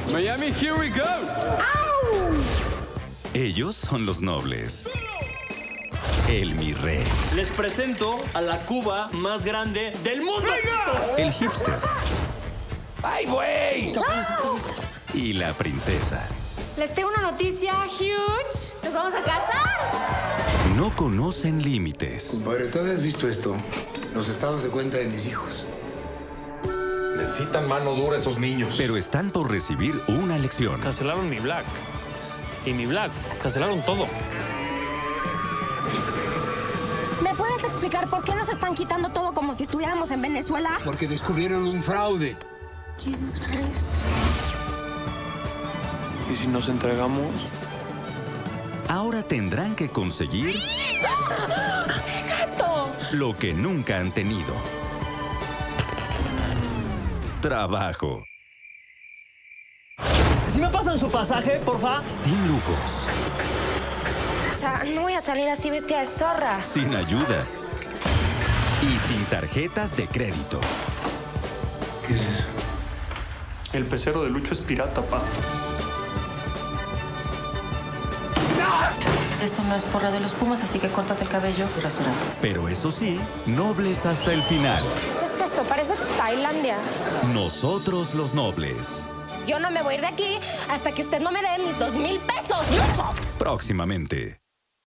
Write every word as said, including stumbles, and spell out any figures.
Miami, here we go. ¡Au! Ellos son los nobles. El mi rey. Les presento a la Cuba más grande del mundo. ¡Venga! El hipster. ¡Ay, güey! Y la princesa. Les tengo una noticia huge. ¡Nos vamos a casar! No conocen límites. Compadre, ¿tú habías visto esto? Los estados de cuenta de mis hijos. Necesitan mano dura esos niños. Pero están por recibir una lección. Cancelaron mi Black. Y mi Black. Cancelaron todo. ¿Me puedes explicar por qué nos están quitando todo como si estuviéramos en Venezuela? Porque descubrieron un fraude. Jesus Christ. ¿Y si nos entregamos? Ahora tendrán que conseguir lo que nunca han tenido. Trabajo. ¿Sí me pasan su pasaje, porfa? Sin lujos. O sea, no voy a salir así vestida de zorra. Sin ayuda. Y sin tarjetas de crédito. ¿Qué es eso? El pecero de Lucho es pirata, pa. Esto no es porra de los Pumas, así que córtate el cabello y rasúrate. Pero eso sí, nobles hasta el final. ¿Qué es esto? Parece Tailandia. Nosotros los nobles. Yo no me voy a ir de aquí hasta que usted no me dé mis dos mil pesos, Lucho. Próximamente.